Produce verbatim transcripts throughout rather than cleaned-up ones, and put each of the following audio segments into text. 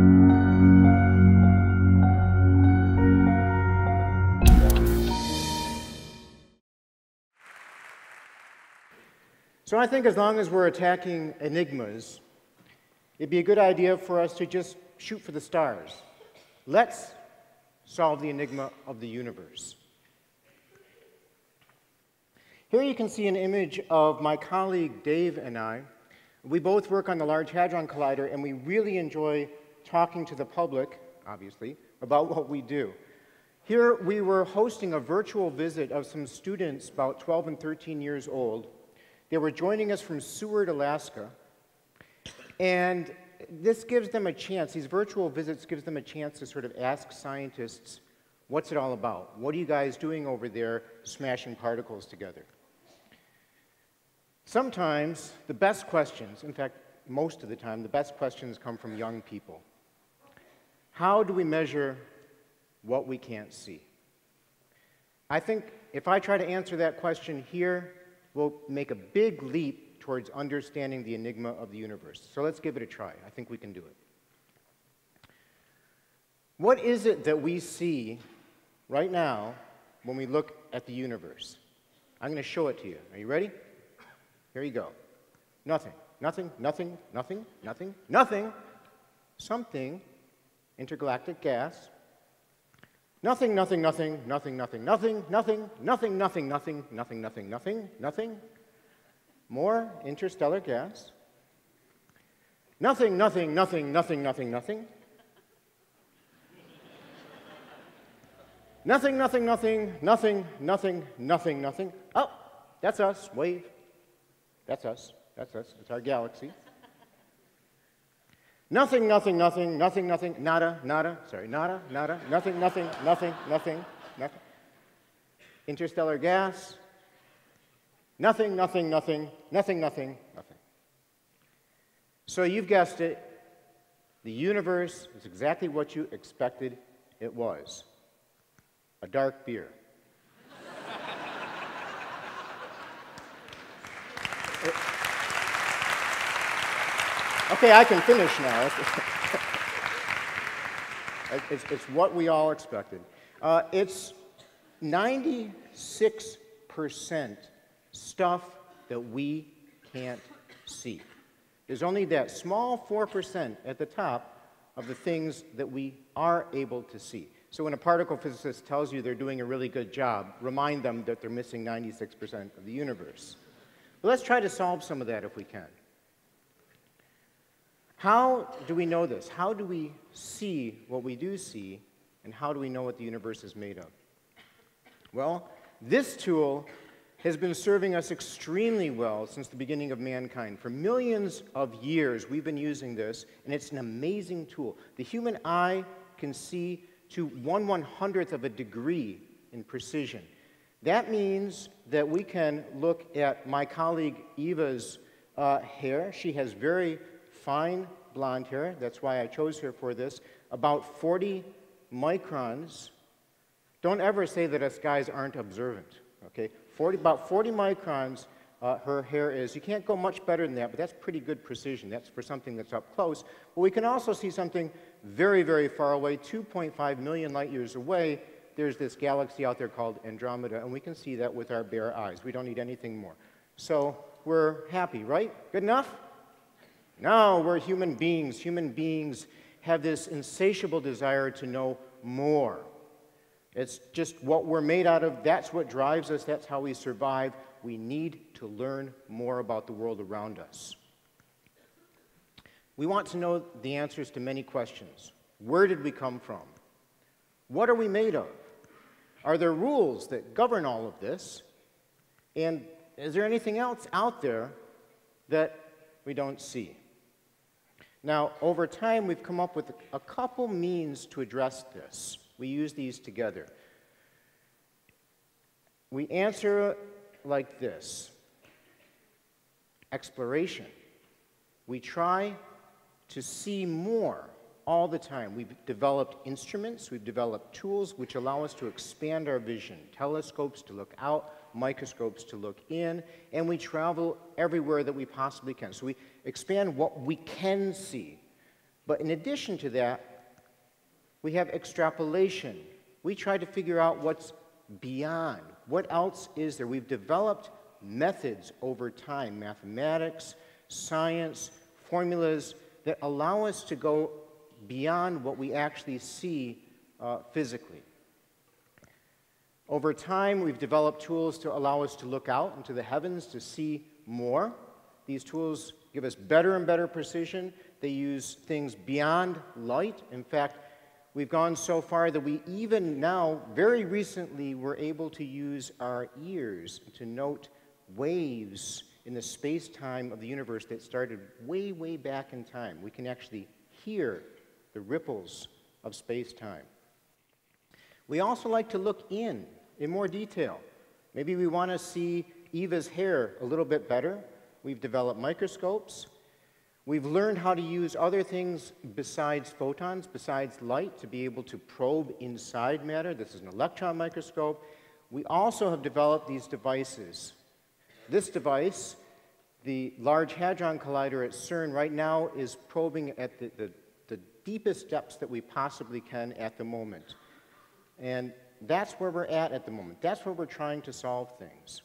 So I think as long as we're attacking enigmas, it'd be a good idea for us to just shoot for the stars. Let's solve the enigma of the universe. Here you can see an image of my colleague Dave and I. We both work on the Large Hadron Collider, and we really enjoy talking to the public, obviously, about what we do. Here we were hosting a virtual visit of some students about twelve and thirteen years old. They were joining us from Seward, Alaska, and this gives them a chance, these virtual visits gives them a chance to sort of ask scientists, what's it all about? What are you guys doing over there smashing particles together? Sometimes the best questions, in fact, most of the time, the best questions come from young people. How do we measure what we can't see? I think if I try to answer that question here, we'll make a big leap towards understanding the enigma of the universe. So let's give it a try. I think we can do it. What is it that we see right now when we look at the universe? I'm going to show it to you. Are you ready? Here you go. Nothing, nothing, nothing, nothing, nothing, nothing, something, intergalactic gas. Nothing, nothing, nothing, nothing, nothing, nothing, nothing, nothing, nothing, nothing, nothing, nothing, nothing, nothing. More interstellar gas. Nothing, nothing, nothing, nothing, nothing, nothing. Nothing, nothing, nothing, nothing, nothing, nothing, nothing. Oh, that's us, wave. That's us, that's us, it's our galaxy. Nothing, nothing, nothing, nothing, nothing, nada, nada, sorry, nada, nada, nothing, nothing, nothing, nothing, nothing. Interstellar gas. Nothing, nothing, nothing, nothing, nothing, nothing. So you've guessed it. The universe is exactly what you expected it was. A dark beer. Okay, I can finish now. It's, it's what we all expected. Uh, it's ninety-six percent stuff that we can't see. There's only that small four percent at the top of the things that we are able to see. So when a particle physicist tells you they're doing a really good job, remind them that they're missing ninety-six percent of the universe. But let's try to solve some of that if we can. How do we know this? How do we see what we do see, and how do we know what the universe is made of? Well, this tool has been serving us extremely well since the beginning of mankind. For millions of years, we've been using this, and it's an amazing tool. The human eye can see to one one-hundredth of a degree in precision. That means that we can look at my colleague Eva's uh, hair. She has very fine blonde hair. That's why I chose her for this. About forty microns. Don't ever say that us guys aren't observant, okay? forty, about forty microns uh, her hair is. You can't go much better than that, but that's pretty good precision. That's for something that's up close. But we can also see something very, very far away, two point five million light years away. There's this galaxy out there called Andromeda, and we can see that with our bare eyes. We don't need anything more. So we're happy, right? Good enough? No, we're human beings. Human beings have this insatiable desire to know more. It's just what we're made out of. That's what drives us. That's how we survive. We need to learn more about the world around us. We want to know the answers to many questions. Where did we come from? What are we made of? Are there rules that govern all of this? And is there anything else out there that we don't see? Now, over time, we've come up with a couple means to address this. We use these together. We answer like this. Exploration. We try to see more all the time. We've developed instruments, we've developed tools which allow us to expand our vision. Telescopes to look out, microscopes to look in, and we travel everywhere that we possibly can. So we expand what we can see. But in addition to that, we have extrapolation. We try to figure out what's beyond. What else is there? We've developed methods over time, mathematics, science, formulas that allow us to go beyond what we actually see uh, physically. Over time, we've developed tools to allow us to look out into the heavens to see more. These tools give us better and better precision. They use things beyond light. In fact, we've gone so far that we even now, very recently, were able to use our ears to note waves in the space-time of the universe that started way, way back in time. We can actually hear the ripples of space-time. We also like to look in, in more detail. Maybe we want to see Eva's hair a little bit better. We've developed microscopes. We've learned how to use other things besides photons, besides light, to be able to probe inside matter. This is an electron microscope. We also have developed these devices. This device, the Large Hadron Collider at CERN, right now is probing at the, the, the deepest depths that we possibly can at the moment. And that's where we're at at the moment. That's where we're trying to solve things.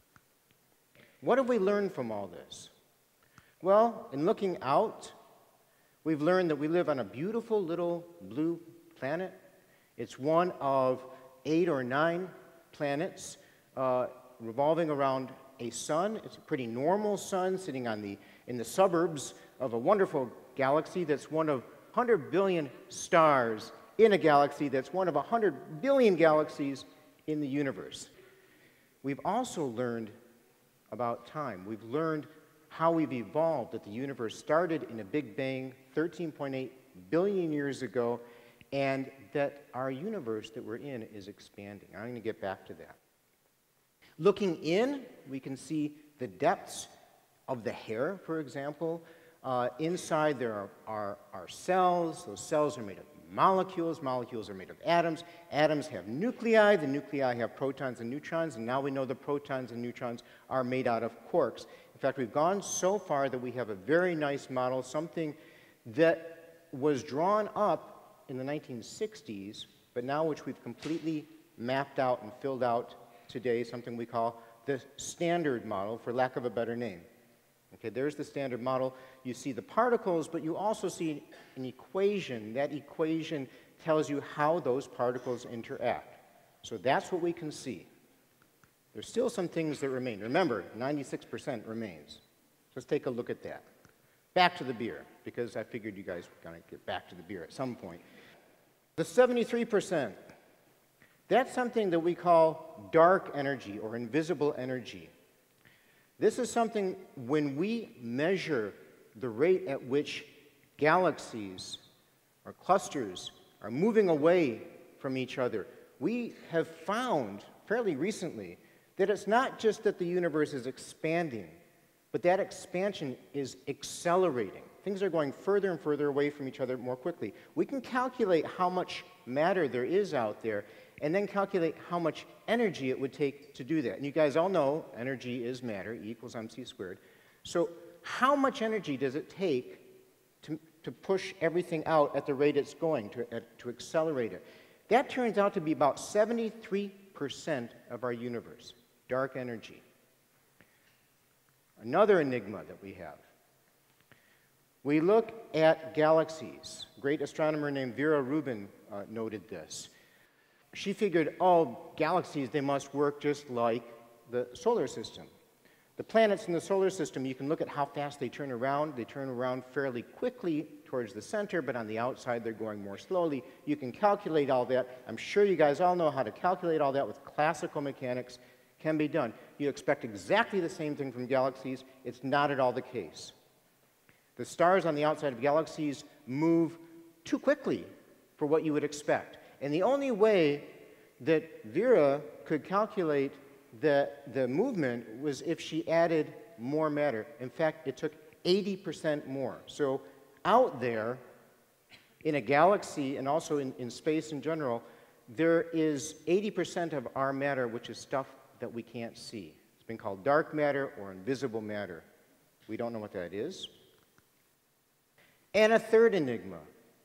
What have we learned from all this? Well, in looking out, we've learned that we live on a beautiful little blue planet. It's one of eight or nine planets uh, revolving around a sun. It's a pretty normal sun sitting on the, in the suburbs of a wonderful galaxy that's one of one hundred billion stars in a galaxy that's one of one hundred billion galaxies in the universe. We've also learned about time. We've learned how we've evolved, that the universe started in a Big Bang thirteen point eight billion years ago, and that our universe that we're in is expanding. I'm going to get back to that. Looking in, we can see the depths of the hair, for example. Uh, inside there are, are, are cells. Those cells are made of molecules. Molecules are made of atoms. Atoms have nuclei. The nuclei have protons and neutrons, and now we know the protons and neutrons are made out of quarks. In fact, we've gone so far that we have a very nice model, something that was drawn up in the nineteen sixties, but now which we've completely mapped out and filled out today, something we call the standard model, for lack of a better name. Okay, there's the standard model. You see the particles, but you also see an equation. That equation tells you how those particles interact. So that's what we can see. There's still some things that remain. Remember, ninety-six percent remains. Let's take a look at that. Back to the beer, because I figured you guys were going to get back to the beer at some point. The seventy-three percent, that's something that we call dark energy or invisible energy. This is something, when we measure the rate at which galaxies or clusters are moving away from each other, we have found fairly recently that it's not just that the universe is expanding, but that expansion is accelerating. Things are going further and further away from each other more quickly. We can calculate how much matter there is out there, and then calculate how much energy it would take to do that. And you guys all know energy is matter, E equals mc squared. So how much energy does it take to, to push everything out at the rate it's going, to, uh, to accelerate it? That turns out to be about seventy-three percent of our universe, dark energy. Another enigma that we have. We look at galaxies. A great astronomer named Vera Rubin uh, noted this. She figured, oh, galaxies, they must work just like the solar system. The planets in the solar system, you can look at how fast they turn around. They turn around fairly quickly towards the center, but on the outside, they're going more slowly. You can calculate all that. I'm sure you guys all know how to calculate all that with classical mechanics. Can be done. You expect exactly the same thing from galaxies. It's not at all the case. The stars on the outside of galaxies move too quickly for what you would expect. And the only way that Vera could calculate the, the movement was if she added more matter. In fact, it took eighty percent more. So out there, in a galaxy and also in, in space in general, there is eighty percent of our matter, which is stuff that we can't see. It's been called dark matter or invisible matter. We don't know what that is. And a third enigma.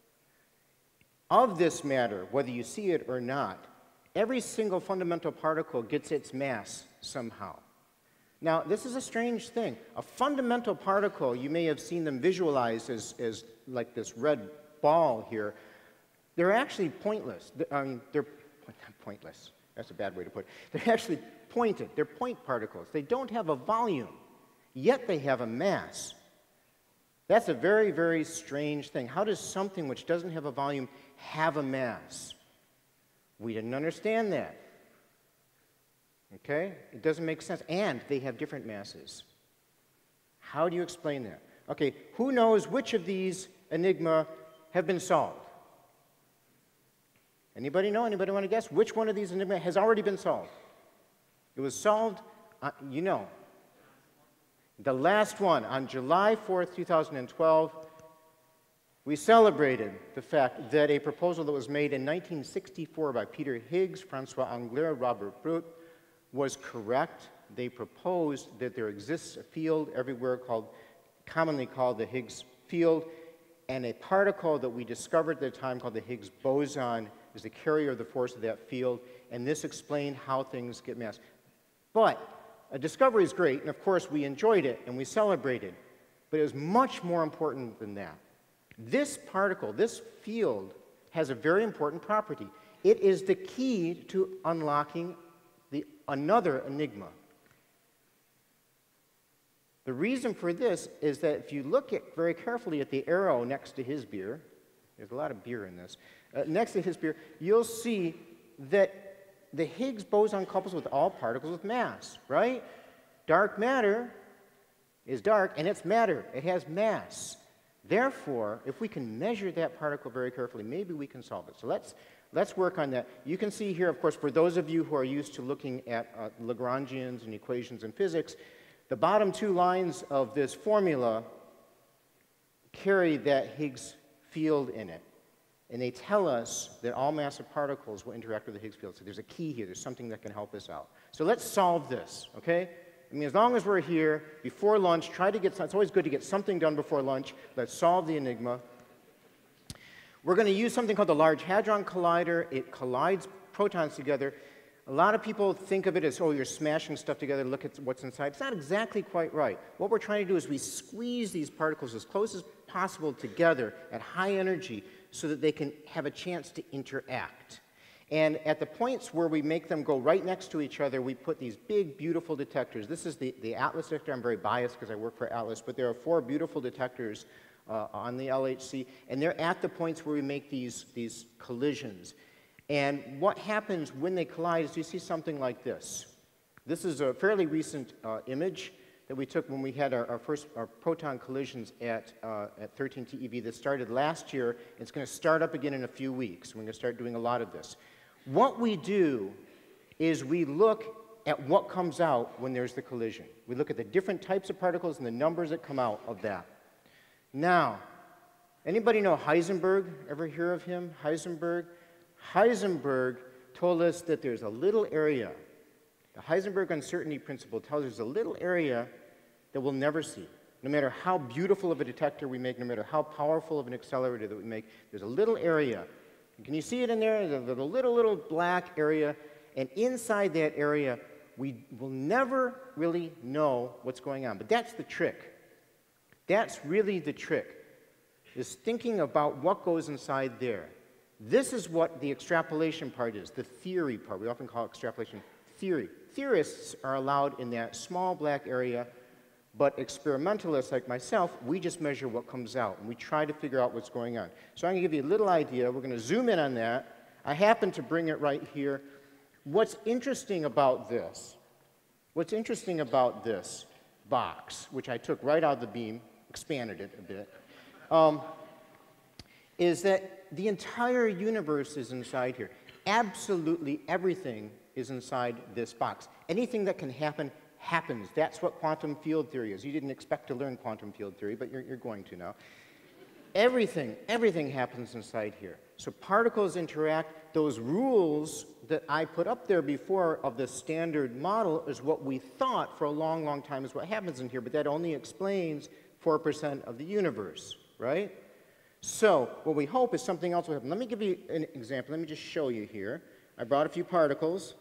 Of this matter, whether you see it or not, every single fundamental particle gets its mass somehow. Now, this is a strange thing. A fundamental particle, you may have seen them visualized as, as like this red ball here. They're actually pointless. I mean, they're pointless. That's a bad way to put it. They're actually pointed. They're point particles. They don't have a volume, yet they have a mass. That's a very, very strange thing. How does something which doesn't have a volume have a mass? We didn't understand that. Okay? It doesn't make sense. And they have different masses. How do you explain that? Okay, who knows which of these enigma have been solved? Anybody know? Anybody want to guess? Which one of these enigma has already been solved? It was solved, uh, you know. The last one, on July fourth, two thousand twelve, we celebrated the fact that a proposal that was made in nineteen sixty-four by Peter Higgs, François Englert, Robert Brut, was correct. They proposed that there exists a field everywhere called, commonly called the Higgs field, and a particle that we discovered at the time called the Higgs boson is the carrier of the force of that field, and this explained how things get mass. But a discovery is great, and of course we enjoyed it and we celebrated, but it was much more important than that. This particle, this field, has a very important property. It is the key to unlocking the, another enigma. The reason for this is that if you look at very carefully at the arrow next to his beer, there's a lot of beer in this, uh, next to his beer, you'll see that the Higgs boson couples with all particles with mass, right? Dark matter is dark, and it's matter. It has mass. Therefore, if we can measure that particle very carefully, maybe we can solve it. So let's, let's work on that. You can see here, of course, for those of you who are used to looking at uh, Lagrangians and equations in physics, the bottom two lines of this formula carry that Higgs field in it. And they tell us that all massive particles will interact with the Higgs field. So there's a key here. There's something that can help us out. So let's solve this, okay? I mean, as long as we're here, before lunch, try to get, it's always good to get something done before lunch. Let's solve the enigma. We're going to use something called the Large Hadron Collider. It collides protons together. A lot of people think of it as, oh, you're smashing stuff together, look at what's inside. It's not exactly quite right. What we're trying to do is we squeeze these particles as close as possible together at high energy so that they can have a chance to interact. And at the points where we make them go right next to each other, we put these big, beautiful detectors. This is the, the Atlas detector. I'm very biased because I work for Atlas, but there are four beautiful detectors uh, on the L H C, and they're at the points where we make these, these collisions. And what happens when they collide is you see something like this. This is a fairly recent uh, image that we took when we had our, our first our proton collisions at, uh, at thirteen T E V that started last year. It's going to start up again in a few weeks. We're going to start doing a lot of this. What we do is we look at what comes out when there's the collision. We look at the different types of particles and the numbers that come out of that. Now, anybody know Heisenberg? Ever hear of him? Heisenberg? Heisenberg told us that there's a little area. The Heisenberg uncertainty principle tells us there's a little area that we'll never see. No matter how beautiful of a detector we make, no matter how powerful of an accelerator that we make, there's a little area. Can you see it in there? There's a little, little black area. And inside that area, we will never really know what's going on. But that's the trick. That's really the trick, is thinking about what goes inside there. This is what the extrapolation part is, the theory part. We often call it extrapolation theory. Theorists are allowed in that small black area, but experimentalists like myself, we just measure what comes out, and we try to figure out what's going on. So I'm going to give you a little idea. We're going to zoom in on that. I happen to bring it right here. What's interesting about this, what's interesting about this box, which I took right out of the beam, expanded it a bit, um, is that the entire universe is inside here. Absolutely everything is inside this box. Anything that can happen, happens. That's what quantum field theory is. You didn't expect to learn quantum field theory, but you're, you're going to now. Everything, everything happens inside here. So particles interact. Those rules that I put up there before of the standard model is what we thought for a long, long time is what happens in here, but that only explains four percent of the universe, right? So what we hope is something else will happen. Let me give you an example. Let me just show you here. I brought a few particles.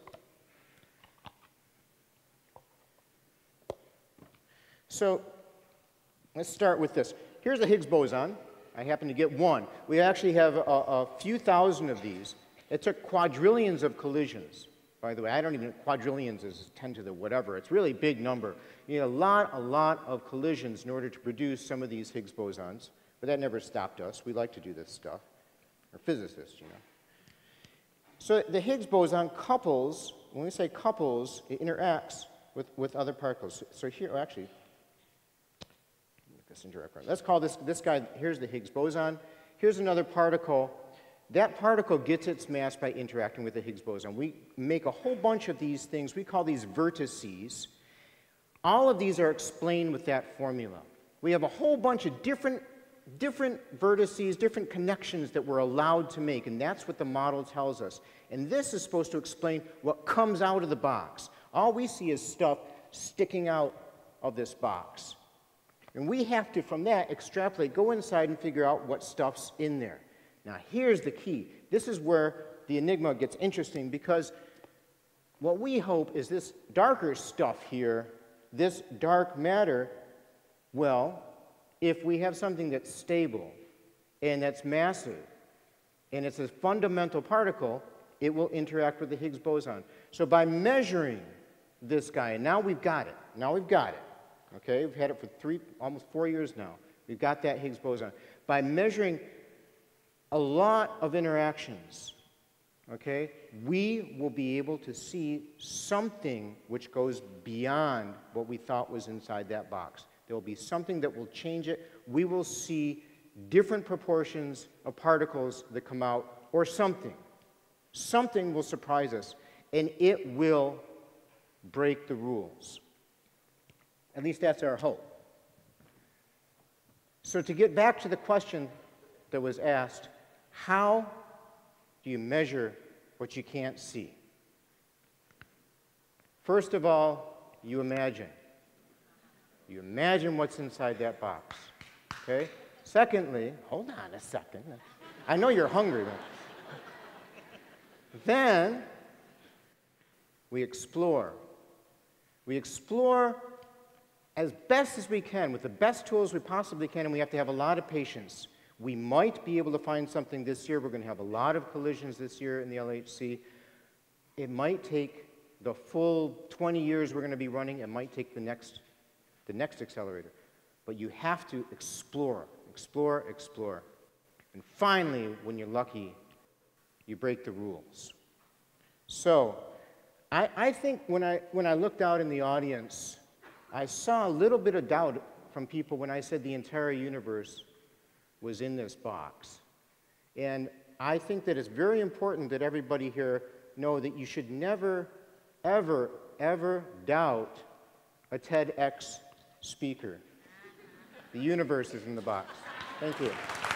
So let's start with this. Here's a Higgs boson. I happen to get one. We actually have a, a few thousand of these. It took quadrillions of collisions. By the way, I don't even, quadrillions is ten to the whatever. It's really a big number. You need a lot, a lot of collisions in order to produce some of these Higgs bosons. But that never stopped us. We like to do this stuff. We're physicists, you know. So the Higgs boson couples, when we say couples, it interacts with, with other particles. So here, oh, actually, this interact. Let's call this, this guy, here's the Higgs boson. Here's another particle. That particle gets its mass by interacting with the Higgs boson. We make a whole bunch of these things. We call these vertices. All of these are explained with that formula. We have a whole bunch of different, different vertices, different connections that we're allowed to make, and that's what the model tells us. And this is supposed to explain what comes out of the box. All we see is stuff sticking out of this box. And we have to, from that, extrapolate, go inside and figure out what stuff's in there. Now, here's the key. This is where the Enigma gets interesting, because what we hope is this darker stuff here, this dark matter, well, if we have something that's stable and that's massive and it's a fundamental particle, it will interact with the Higgs boson. So by measuring this guy, and now we've got it. Now we've got it. Okay, we've had it for three, almost four years now. We've got that Higgs boson. By measuring a lot of interactions, okay, we will be able to see something which goes beyond what we thought was inside that box. There will be something that will change it. We will see different proportions of particles that come out, or something. Something will surprise us, and it will break the rules. At least that's our hope. So to get back to the question that was asked, how do you measure what you can't see? First of all, you imagine. You imagine what's inside that box. Okay? Secondly, hold on a second. I know you're hungry. Then we explore. We explore as best as we can, with the best tools we possibly can, and we have to have a lot of patience. We might be able to find something this year. We're going to have a lot of collisions this year in the L H C. It might take the full twenty years we're going to be running. It might take the next, the next accelerator. But you have to explore, explore, explore. And finally, when you're lucky, you break the rules. So I, I think when I, when I looked out in the audience, I saw a little bit of doubt from people when I said the entire universe was in this box. And I think that it's very important that everybody here know that you should never, ever, ever doubt a TEDx speaker. The universe is in the box. Thank you.